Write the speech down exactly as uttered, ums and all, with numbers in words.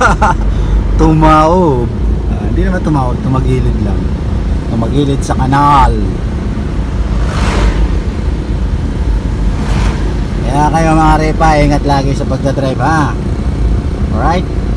Tumaob. Ah, hindi naman tumaob, tumagilid lang. Tumagilid sa kanal. Kaya kayo mga repa, ingat lagi sa pagdadrive ha. Alright?